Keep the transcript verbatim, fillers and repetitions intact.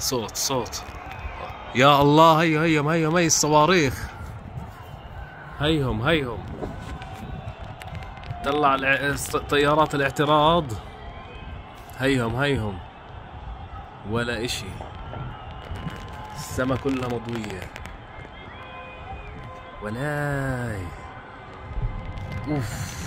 صوت صوت. يا الله، هي هيهم هيهم هي الصواريخ، هيهم هيهم طلع طيارات الاعتراض، هيهم هيهم ولا اشي، السما كلها مضوية ولاي. اوف.